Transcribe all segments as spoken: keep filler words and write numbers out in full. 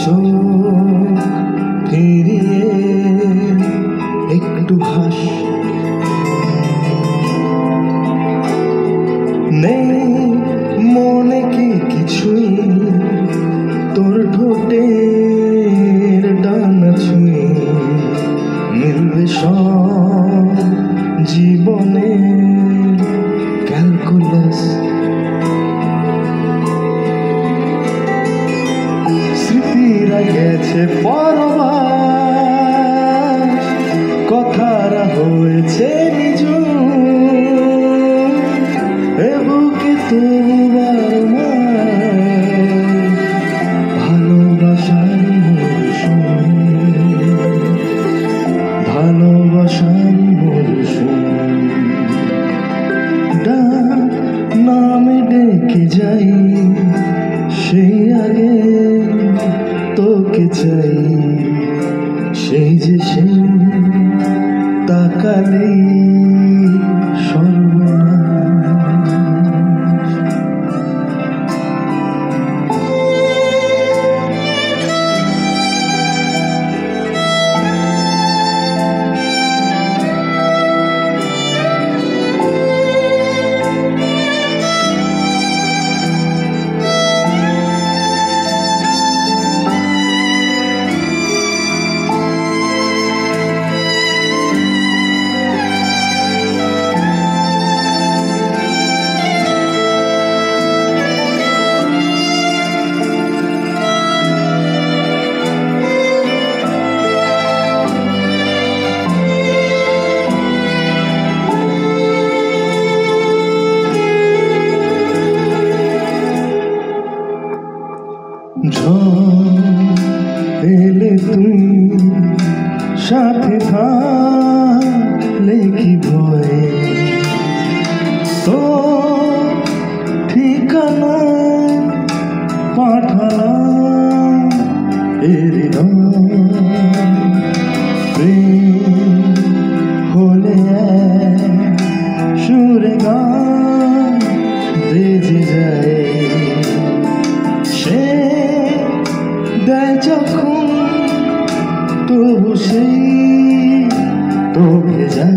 চোখ ফিরিয়ে একটু হাস, নেই মনে কি কিছুই তোর ঠোঁটের ডানা ছুঁয়ে মিলবে সব জীবনে ক্যালকুলাস। স্মৃতিরা গেছে পরবাস, কথারা হয়েছে নিজুম, এ বুকে তোমার ভালোবাসার মরশুম, ভালোবাসার মরশুম। ডাক নামে ডেকে যাই, সেই আগে তোকে চাই, সেই যে সেই তাকালেই সর্বনাশ। ঝড় এলে তুই সাথে থাকলে কি ভয়, তো ঠিকানা পাঠালাম এর হলে সুরে গান বেজে যায়, সে দেয় যখন তবু সেই তো ভেজা।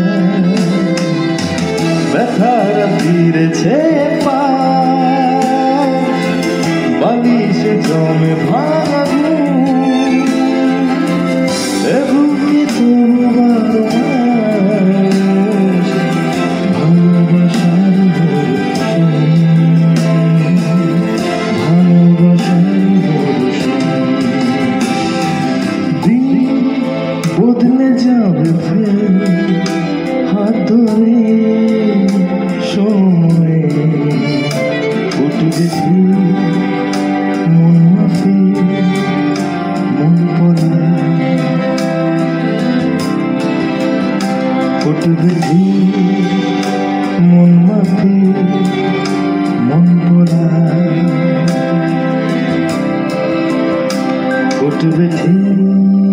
ব্যথারা ফিরেছে পা বালিশে জমে ভাঙা বুকে তোমার ভালোবাসার বদলে যাবে ফের হাত ধরে সময়ে, উঠবে মন মাফি মন পড়া, উঠবে মন মাফি মন পড়া, উঠবে